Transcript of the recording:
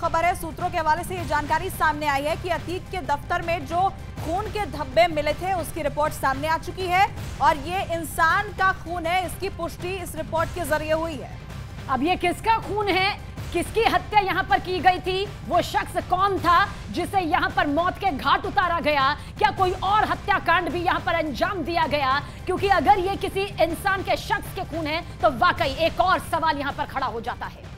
खबर है, सूत्रों के हवाले से ये जानकारी सामने आई है कि अतीक के दफ्तर में जो खून के धब्बे मिले थे उसकी रिपोर्ट सामने आ चुकी है और ये इंसान का खून है, इसकी पुष्टि इस रिपोर्ट के जरिए हुई है। अब ये किसका खून है, किसकी हत्या यहाँ पर की गई थी, वो शख्स कौन था जिसे यहाँ पर मौत के घाट उतारा गया, क्या कोई और हत्याकांड भी यहाँ पर अंजाम दिया गया? क्योंकि अगर ये किसी इंसान के शख्स के खून है तो वाकई एक और सवाल यहाँ पर खड़ा हो जाता है।